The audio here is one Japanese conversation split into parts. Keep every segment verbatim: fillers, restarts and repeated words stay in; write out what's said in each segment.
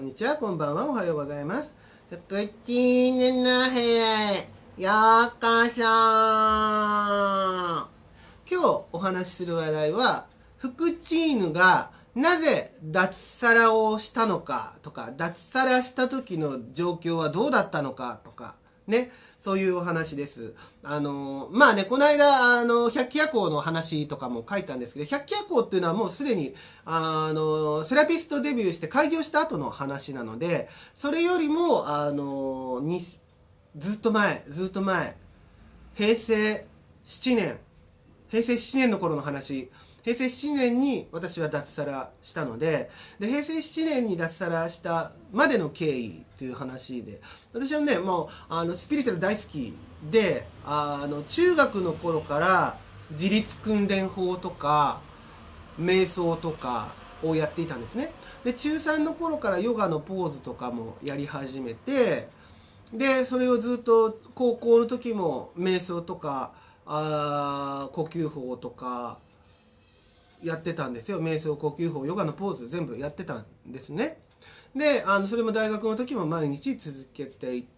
にちは、こんばんは、おはようございます。福チーヌの部屋へようこそ。今日お話しする話題は、福チーヌがなぜ脱サラをしたのかとか、脱サラした時の状況はどうだったのかとか、ね、そういうお話です。あの、まあね、この間、あの、百鬼夜行の話とかも書いたんですけど、百鬼夜行っていうのはもうすでに、あの、セラピストデビューして開業した後の話なので、それよりも、あの、に、ずっと前、ずっと前、平成しちねん、平成しちねんの頃の話、平成しちねんに私は脱サラしたので、で平成しちねんに脱サラしたまでの経緯という話で、私はね、もうあのスピリチュアル大好きで、あの中学の頃から自立訓練法とか瞑想とかをやっていたんですね。で中さんの頃からヨガのポーズとかもやり始めて、でそれをずっと高校の時も瞑想とかあ呼吸法とかやってたんですよ。瞑想、呼吸法、ヨガのポーズ全部やってたんですね。であのそれも大学の時も毎日続けていって、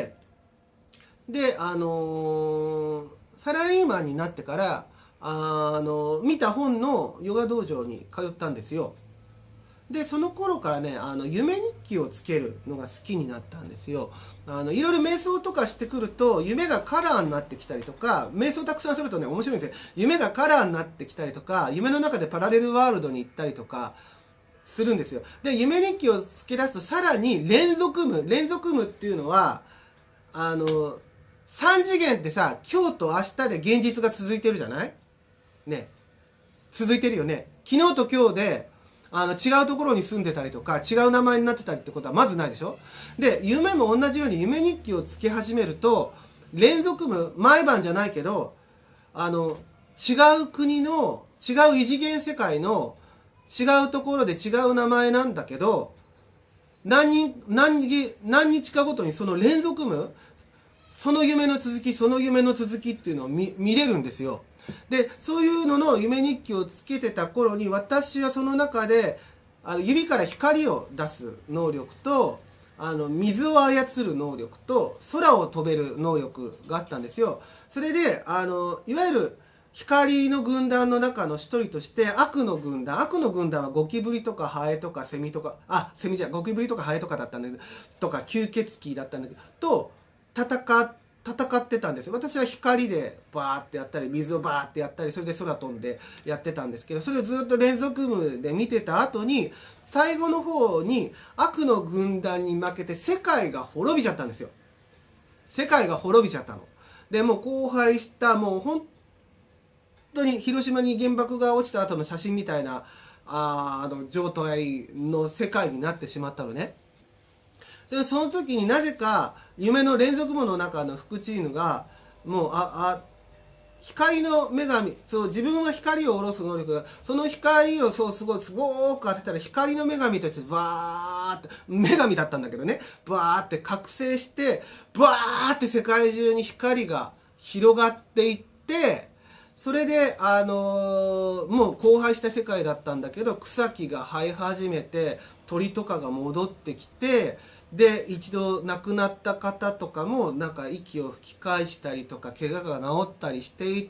であのー、サラリーマンになってからあの見た本のヨガ道場に通ったんですよ。でその頃からね、あの夢日記をつけるのが好きになったんですよ。あのいろいろ瞑想とかしてくると夢がカラーになってきたりとか、瞑想たくさんするとね面白いんですよ。夢がカラーになってきたりとか、夢の中でパラレルワールドに行ったりとかするんですよ。で夢日記をつけ出すとさらに連続夢、連続夢っていうのはあのさん次元ってさ、今日と明日で現実が続いてるじゃないね。続いてるよね。昨日と今日であの違うところに住んでたりとか違う名前になってたりってことはまずないでしょ。で夢も同じように夢日記をつけ始めると連続夢、毎晩じゃないけどあの違う国の違う異次元世界の違うところで違う名前なんだけど、何人何日何日かごとにその連続夢、その夢の続きその夢の続きっていうのを 見, 見れるんですよ。でそういうのの夢日記をつけてた頃に、私はその中であの指から光を出す能力と、あの水を操る能力と空を飛べる能力があったんですよ。それであのいわゆる光の軍団の中の一人として、悪の軍団、悪の軍団はゴキブリとかハエとかセミとか、あセミじゃゴキブリとかハエとかだったんだけど、とか吸血鬼だったんだけどと戦って戦ってたんですよ。私は光でバーってやったり、水をバーってやったり、それで空飛んでやってたんですけど、それをずっと連続夢で見てた後に、最後の方に悪の軍団に負けて世界が滅びちゃったんですよ。世界が滅びちゃったの。でもう荒廃した、もう本当に広島に原爆が落ちた後の写真みたいなああの状態の世界になってしまったのね。それその時になぜか夢の連続夢の中の福チーヌがもうああ光の女神、そう自分が光を下ろす能力が、その光をそうすごいすごく当てたら光の女神としてバーって女神だったんだけどね、バーって覚醒してバーって世界中に光が広がっていって、それであのー、もう荒廃した世界だったんだけど、草木が生え始めて鳥とかが戻ってきて、で一度亡くなった方とかもなんか息を吹き返したりとか怪我が治ったりしていって、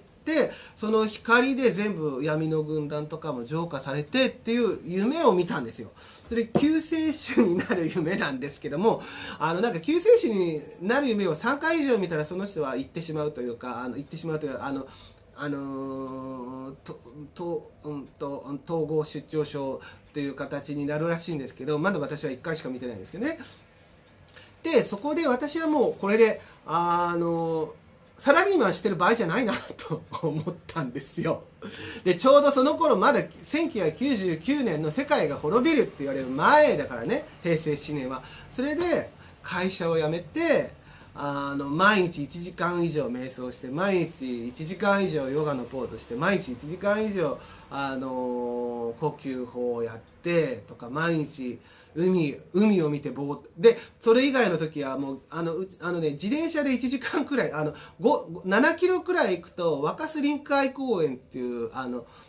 その光で全部闇の軍団とかも浄化されてっていう夢を見たんですよ。それ救世主になる夢なんですけども、あのなんか救世主になる夢をさんかい以上見たらその人は行ってしまうというか、あの行ってしまうというか、あのあのー、とと、うんと、統合失調症という形になるらしいんですけど、まだ私はいっかいしか見てないんですけどね。でそこで私はもうこれであのサラリーマンしてる場合じゃないなと思ったんですよ。でちょうどその頃まだせんきゅうひゃくきゅうじゅうきゅうねんの世界が滅びるって言われる前だからね、平成しちねんは。それで会社を辞めて、あの毎日いちじかん以上瞑想して、毎日いちじかん以上ヨガのポーズして、毎日いちじかん以上あの呼吸法をやってとか、毎日海海を見てぼーっとで、それ以外の時はもうあのあのね自転車でいちじかんくらい、あのななキロくらい行くと若洲臨海公園っていうあの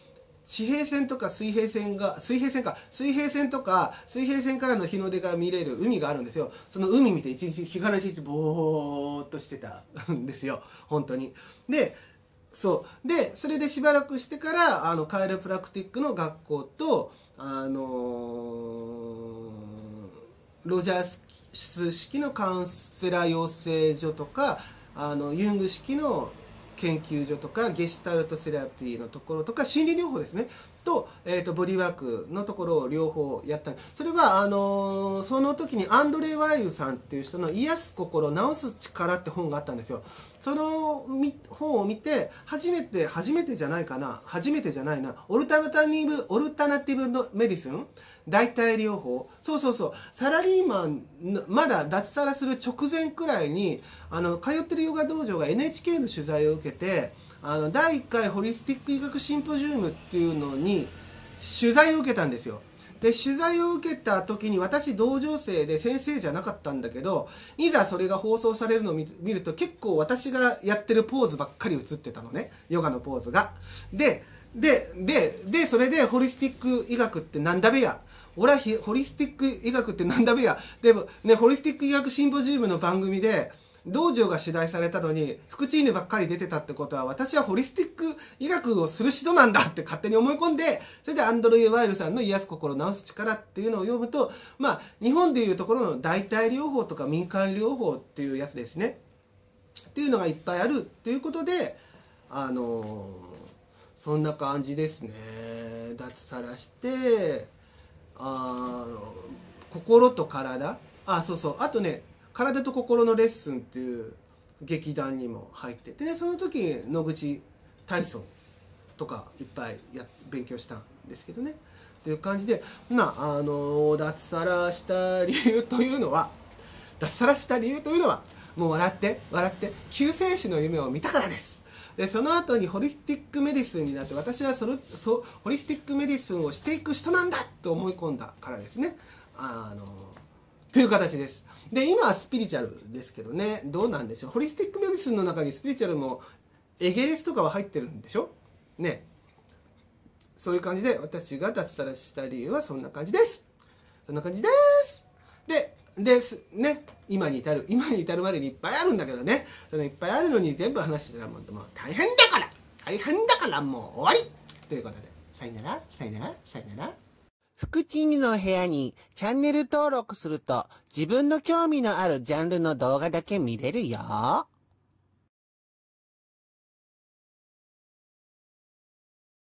地平線とか水平線が、水平線か、水平線とか、水平線からの日の出が見れる海があるんですよ。その海見て一日、日がな一日ぼーっとしてたんですよ。本当に。で、そう。で、それでしばらくしてから、あの、カイロプラクティックの学校と、あのー、ロジャース式のカウンセラー養成所とか、あの、ユング式の研究所とかゲシュタルトセラピーのところとか心理療法ですねと、えー、とボディワークのところを両方やったそれはあのー、その時にアンドレ・ワイルさんっていう人の「癒す心治す力」って本があったんですよ。その本を見て初めて初めてじゃないかな初めてじゃないなオルタナティブオルタナティブのメディスン代替療法そうそうそうサラリーマンまだ脱サラする直前くらいにあの通ってるヨガ道場が エヌエイチケー の取材を受けてあのだいいっかいホリスティック医学シンポジウムっていうのに取材を受けたんですよ。で取材を受けた時に私道場生で先生じゃなかったんだけどいざそれが放送されるのを見ると結構私がやってるポーズばっかり映ってたのねヨガのポーズが。ででででそれでホリスティック医学ってなんだべや俺はホリスティック医学ってなんだべやでもねホリスティック医学シンポジウムの番組で道場が取材されたのに福地犬ばっかり出てたってことは私はホリスティック医学をする人なんだって勝手に思い込んでそれでアンドレイ・ワイルさんの癒す心治す力っていうのを読むとまあ日本でいうところの代替療法とか民間療法っていうやつですねっていうのがいっぱいあるっていうことであのー、そんな感じですね。脱サラしてあ心と体あそうそうあとね体と心のレッスンっていう劇団にも入ってて、ね、その時野口体操とかいっぱいや勉強したんですけどねっていう感じでまああの脱サラした理由というのは脱サラした理由というのはもう笑って笑って救世主の夢を見たからです。でその後にホリスティックメディスンになって私はそれそホリスティックメディスンをしていく人なんだと思い込んだからですね。あのという形です。で今はスピリチュアルですけどねどうなんでしょう。ホリスティックメディスンの中にスピリチュアルもエゲレスとかは入ってるんでしょね。そういう感じで私が脱サラした理由はそんな感じです。そんな感じです。でですね今に至る今に至るまでにいっぱいあるんだけどねそのいっぱいあるのに全部話してたらもう大変だから大変だからもう終わりということでさよならさよならさよなら。 福地犬の部屋にチャンネル登録すると自分の興味のあるジャンルの動画だけ見れるよ。